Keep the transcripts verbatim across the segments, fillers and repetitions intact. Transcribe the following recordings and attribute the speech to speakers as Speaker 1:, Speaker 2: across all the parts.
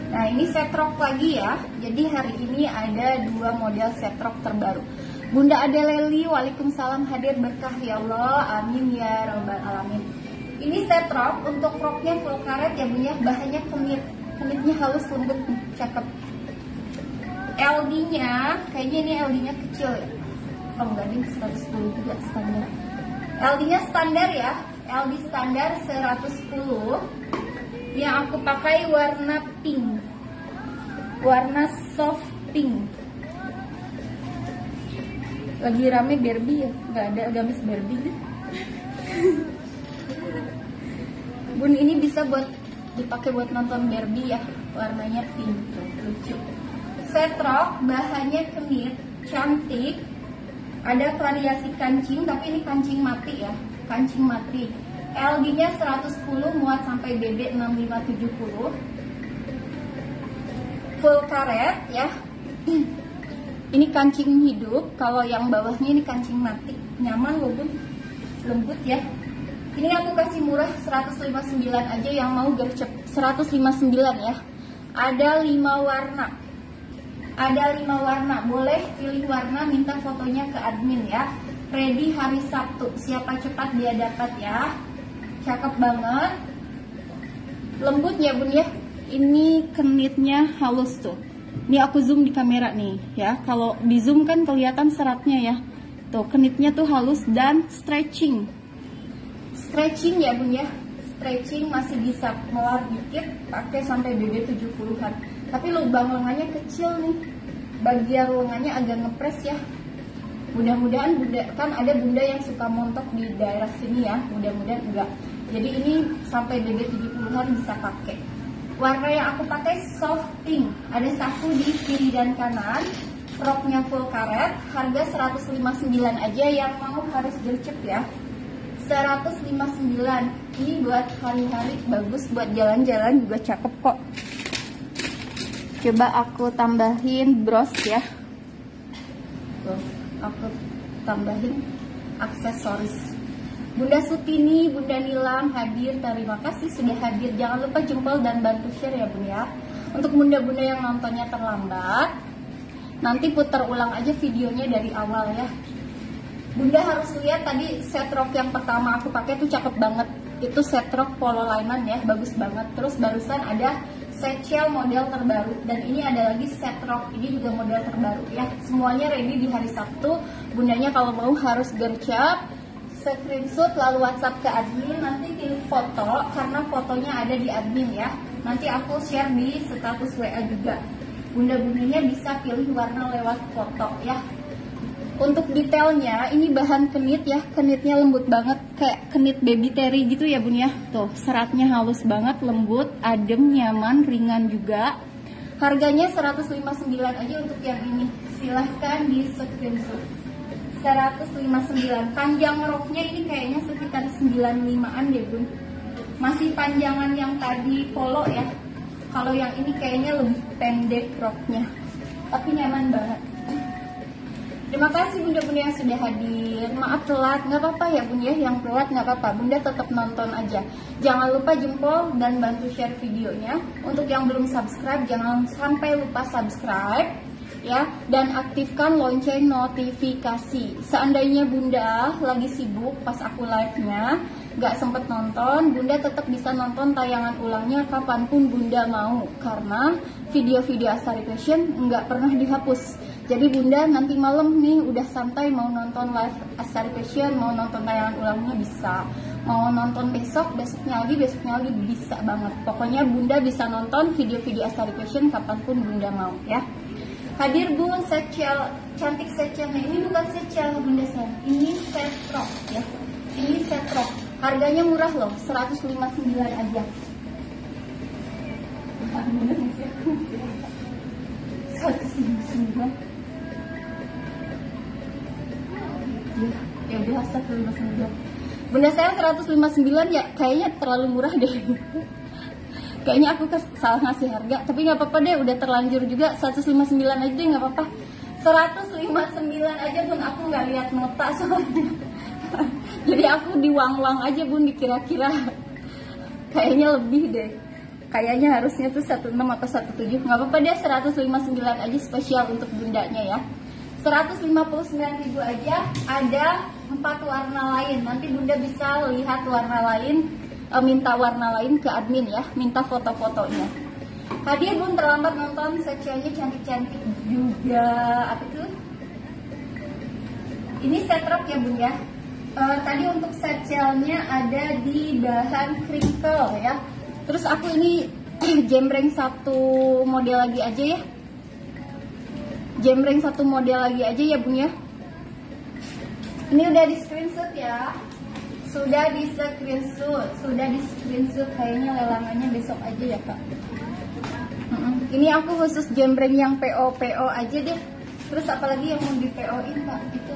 Speaker 1: Nah ini set rok lagi ya. Jadi hari ini ada dua model set rok terbaru. Bunda Ade Leli, waalaikumsalam, hadir berkah ya Allah, amin ya robbal alamin. Ini set rok, untuk roknya full karet ya Bun ya, bahannya kemit, kemitnya halus lembut, cakep. L D-nya, kayaknya ini L D-nya kecil ya. Oh enggak, ini seratus sepuluh juga standar. L D-nya standar ya, L D standar seratus sepuluh. Yang aku pakai warna pink, warna soft pink. Lagi rame Barbie ya, nggak ada gamis Barbie nih. Bun, ini bisa buat dipakai buat nonton Barbie ya, warnanya pink tuh, lucu. Set rok, bahannya kemit, cantik. Ada variasi kancing, tapi ini kancing mati ya, kancing mati. L D-nya seratus sepuluh, muat sampai B B enam lima tujuh nol. Full karet ya. Ini kancing hidup, kalau yang bawahnya ini kancing mati. Nyaman loh Bun, lembut ya. Ini aku kasih murah seratus lima puluh sembilan aja, yang mau gercep seratus lima puluh sembilan ya. Ada lima warna. Ada lima warna, boleh pilih warna, minta fotonya ke admin ya. Ready hari Sabtu, siapa cepat dia dapat ya. Cakep banget, lembut ya Bun ya. Ini kenitnya halus tuh. Ini aku zoom di kamera nih ya. Kalau di zoom kan kelihatan seratnya ya. Tuh kenitnya tuh halus dan stretching. Stretching ya Bun ya. Stretching, masih bisa melar dikit, pakai sampai B B tujuh puluhan. Tapi lubang lengannya kecil nih. Bagian lengannya agak ngepres ya. Mudah-mudahan bunda, kan ada bunda yang suka montok di daerah sini ya, mudah-mudahan enggak. Jadi ini sampai B B tujuh puluhan bisa pakai. Warna yang aku pakai soft pink, ada satu di kiri dan kanan. Roknya full karet, harga seratus lima puluh sembilan aja, yang mau harus gercep ya. seratus lima puluh sembilan. Ini buat hari-hari, bagus buat jalan-jalan juga cakep kok. Coba aku tambahin bros ya. Tuh, aku tambahin aksesoris. Bunda Sutini, Bunda Nilam hadir, terima kasih sudah hadir. Jangan lupa jempol dan bantu share ya Bun ya. Untuk bunda-bunda yang nontonnya terlambat, nanti putar ulang aja videonya dari awal ya. Bunda harus lihat tadi set rok yang pertama aku pakai tuh cakep banget. Itu set rok polo lineman ya, bagus banget. Terus barusan ada set shell model terbaru, dan ini ada lagi set rok, ini juga model terbaru ya. Semuanya ready di hari Sabtu. Bundanya kalau mau harus gercep, screenshot lalu WhatsApp ke admin, nanti pilih foto karena fotonya ada di admin ya. Nanti aku share di status W A juga. Bunda-bundanya bisa pilih warna lewat foto ya. Untuk detailnya, ini bahan kenit ya, kenitnya lembut banget, kayak kenit baby terry gitu ya Bun ya. Tuh, seratnya halus banget, lembut, adem, nyaman, ringan juga. Harganya seratus lima puluh sembilan aja untuk yang ini. Silahkan di screenshot. seratus lima puluh sembilan. Panjang roknya ini kayaknya sekitar sembilan puluh limaan deh Bun. Masih panjangan yang tadi polo ya. Kalau yang ini kayaknya lebih pendek roknya, tapi nyaman banget. Terima kasih bunda-bunda yang sudah hadir. Maaf telat, nggak apa-apa ya Bun ya. Yang telat nggak apa-apa, Bunda tetap nonton aja. Jangan lupa jempol dan bantu share videonya. Untuk yang belum subscribe, jangan sampai lupa subscribe ya, dan aktifkan lonceng notifikasi. Seandainya Bunda lagi sibuk pas aku live-nya, nggak sempet nonton, Bunda tetap bisa nonton tayangan ulangnya kapanpun Bunda mau, karena video-video Astari Fashion nggak pernah dihapus. Jadi Bunda nanti malam nih udah santai mau nonton live Astari Fashion, mau nonton tayangan ulangnya bisa, mau nonton besok, besoknya lagi, besoknya lagi bisa banget. Pokoknya Bunda bisa nonton video-video Astari Fashion kapanpun Bunda mau ya. Hadir Bun, secel, cantik secelnya. Ini bukan secel Bunda sayang, ini set rok ya. Ini set rok, harganya murah loh, seratus lima puluh sembilan aja. seratus lima puluh sembilan. Ya udah, seratus lima puluh sembilan. Bunda saya seratus lima puluh sembilan ya, kayaknya terlalu murah deh. Kayaknya aku salah ngasih harga, tapi nggak apa-apa deh, udah terlanjur juga. Seratus lima puluh sembilan aja deh, nggak apa-apa. Seratus lima puluh sembilan aja Bun, aku nggak lihat nota soalnya. Jadi aku diwang-wang aja Bun, dikira-kira. Kayaknya lebih deh. Kayaknya harusnya tuh seratus enam atau seratus tujuh. Nggak apa-apa deh, seratus lima puluh sembilan aja spesial untuk bundanya ya. Seratus lima puluh sembilan ribu aja. Ada empat warna lain. Nanti bunda bisa lihat warna lain, e, minta warna lain ke admin ya, minta foto-fotonya. Hadiah bun, terlambat nonton, sectionnya cantik-cantik juga. Apa tuh? Ini set rok ya bun ya. E, tadi untuk sectionnya ada di bahan crinkle ya. Terus aku ini jembreng satu model lagi aja ya. Jembreng satu model lagi aja ya bun ya. Ini udah di screenshot ya. Sudah di screenshot, sudah di screenshot. Kayaknya lelangannya besok aja ya kak. Ini aku khusus jembreng yang P O P O aja deh. Terus apalagi yang mau di P O-in kak? Itu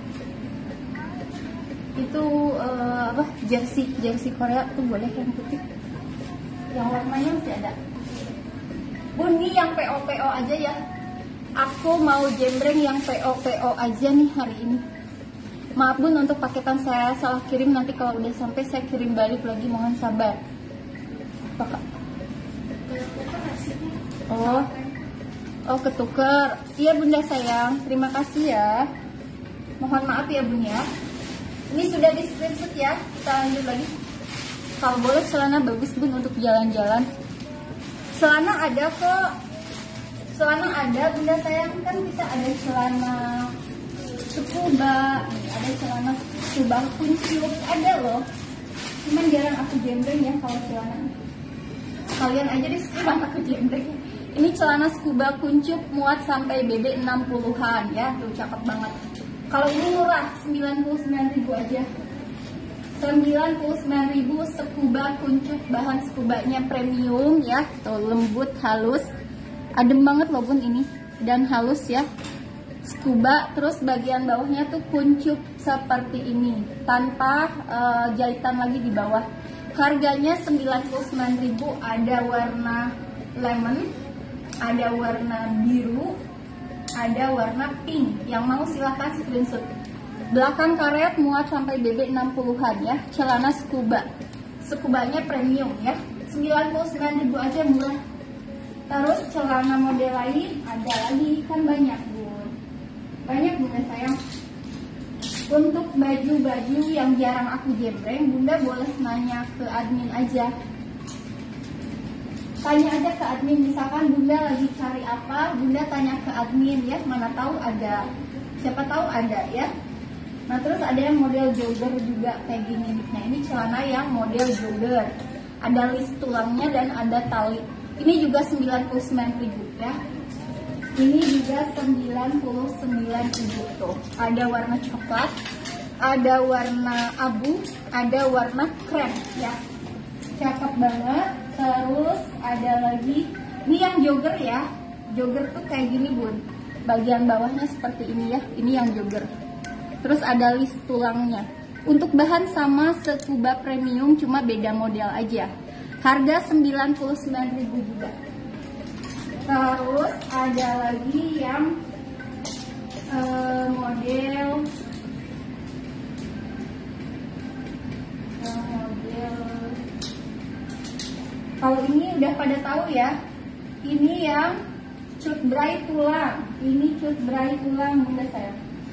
Speaker 1: itu uh, apa? Jersey jersey Korea tuh boleh yang putih. Yang warnanya masih ada. Bun, ini yang P O P O aja ya. Aku mau jembreng yang P O P O aja nih hari ini. Maaf bun, untuk paketan saya salah kirim, nanti kalau udah sampai saya kirim balik lagi, mohon sabar. Apa kak? Oh, oh ketuker. Iya bunda sayang, terima kasih ya. Mohon maaf ya bun ya. Ini sudah di screenshot ya. Kita lanjut lagi. Kalau boleh celana bagus bun untuk jalan-jalan. Celana ada kok. Celana ada bunda sayang, kan kita ada celana scuba, ada celana scuba kuncup, ada loh. Cuman jarang aku jembreng ya kalau celana. Kalian aja deh sekarang aku jembreng. Ini celana scuba kuncup muat sampai B B enam puluhan ya, tuh cakep banget. Kalau ini murah, sembilan puluh sembilan ribu aja. sembilan puluh sembilan ribu scuba kuncup, bahan scubanya premium ya, tuh lembut, halus. Adem banget loh bun ini, dan halus ya. Scuba, terus bagian bawahnya tuh kuncup seperti ini, tanpa uh, jahitan lagi di bawah. Harganya sembilan puluh sembilan ribu, ada warna lemon, ada warna biru, ada warna pink. Yang mau silahkan screenshot. Belakang karet muat sampai B B enam puluhan ya, celana scuba. Scubanya premium ya, sembilan puluh sembilan ribu aja, murah. Terus celana model lain ada lagi, kan banyak bun. Banyak bunda sayang. Untuk baju-baju yang jarang aku jembreng, bunda boleh nanya ke admin aja. Tanya aja ke admin, misalkan bunda lagi cari apa, bunda tanya ke admin ya, mana tahu ada, siapa tahu ada ya. Nah terus ada yang model jogger juga kayak gini. Nah ini celana yang model jogger, ada list tulangnya dan ada tali. Ini juga sembilan puluh sembilan ribu ya. Ini juga sembilan puluh sembilan ribu tuh. Ada warna coklat, ada warna abu, ada warna krem ya. Cakep banget. Terus ada lagi, ini yang jogger ya. Jogger tuh kayak gini bun. Bagian bawahnya seperti ini ya. Ini yang jogger. Terus ada list tulangnya. Untuk bahan sama scuba premium, cuma beda model aja. Harga sembilan puluh sembilan ribu juga. Terus ada lagi yang uh, model uh, model kalau ini udah pada tahu ya. Ini yang cut bray tulang. Ini cut bray tulang bunda saya.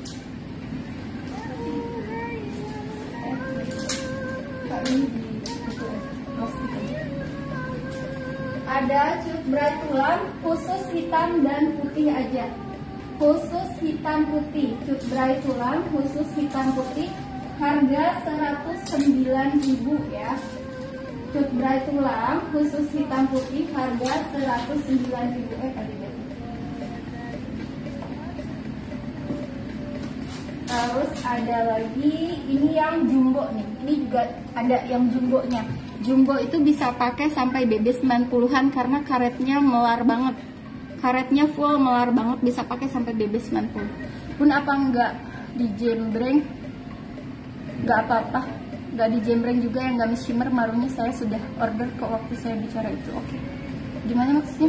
Speaker 1: Ada cut bray tulang khusus hitam dan putih aja. Khusus hitam putih, cut bray tulang khusus hitam putih, harga seratus sembilan ribu ya. Cut bray tulang khusus hitam putih, harga seratus sembilan ribu. Eh tadi deh. Terus ada lagi ini yang jumbo nih. Ini juga ada yang jumbonya. Jumbo itu bisa pakai sampai B B sembilan puluhan karena karetnya melar banget. Karetnya full melar banget, bisa pakai sampai B B sembilan puluh. Pun apa enggak dijembreng? Enggak apa-apa. Enggak dijembreng juga yang gamis shimmer marunya saya sudah order kok waktu saya bicara itu. Oke. Okay. Gimana maksudnya?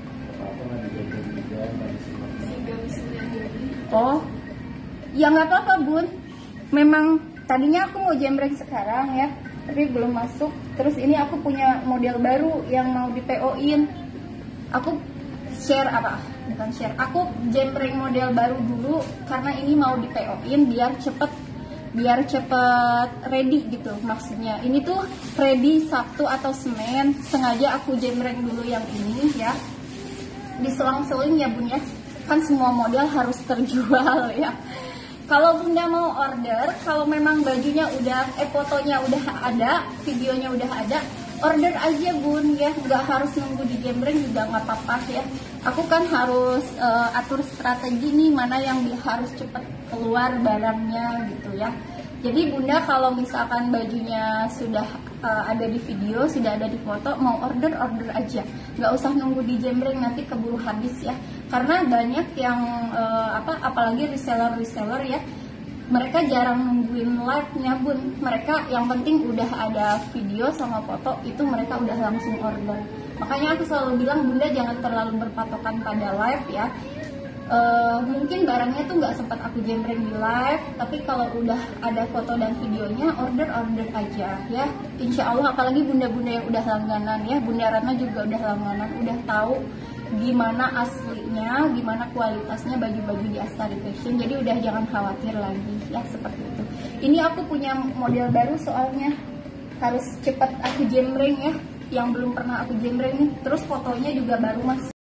Speaker 1: Oh. Ya nggak apa-apa bun. Memang tadinya aku mau jembreng sekarang ya. tapi belum masuk. Terus ini aku punya model baru yang mau di P O-in. Aku share apa? Bukan share. Aku jembreng model baru dulu karena ini mau di P O-in biar cepet biar cepet ready gitu maksudnya. Ini tuh ready Sabtu atau Senin. Sengaja aku jembreng dulu yang ini ya. Diselang-seling ya Bun ya. Kan semua model harus terjual ya. Kalau Bunda mau order, kalau memang bajunya udah, eh fotonya udah ada, videonya udah ada, order aja Bun ya, nggak harus nunggu di jembreng juga nggak apa-apa ya. Aku kan harus uh, atur strategi nih mana yang harus cepet keluar barangnya gitu ya. Jadi Bunda kalau misalkan bajunya sudah uh, ada di video, sudah ada di foto, mau order order aja, nggak usah nunggu di jembreng nanti keburu habis ya. Karena banyak yang uh, apa, apalagi reseller reseller ya, mereka jarang nungguin live-nya Bun. Mereka yang penting udah ada video sama foto itu mereka udah langsung order. Makanya aku selalu bilang Bunda jangan terlalu berpatokan pada live ya. Uh, mungkin barangnya tuh nggak sempat aku jembreng di live, tapi kalau udah ada foto dan videonya order order aja ya. Insya Allah apalagi bunda-bunda yang udah langganan ya, Bunda Ratna juga udah langganan, udah tahu gimana aslinya, gimana kualitasnya baju-baju di Astari Fashion. Jadi udah jangan khawatir lagi ya seperti itu. Ini aku punya model baru soalnya harus cepat aku jembreng ya, yang belum pernah aku jembreng nih. Terus fotonya juga baru Mas.